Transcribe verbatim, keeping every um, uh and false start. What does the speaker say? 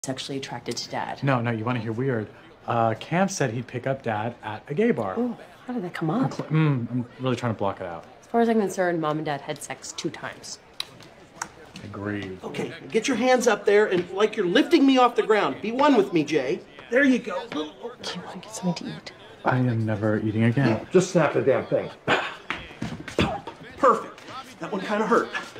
sexually attracted to Dad. No, no, you want to hear weird? Uh, Cam said he'd pick up Dad at a gay bar. Oh, how did that come up? I'm, mm, I'm really trying to block it out. As far as I'm concerned, Mom and Dad had sex two times. Agreed. Okay, get your hands up there and like you're lifting me off the ground. Be one with me, Jay. There you go. Do you want to get something to eat? I am never eating again. Just snap the damn thing. Perfect. That one kind of hurt.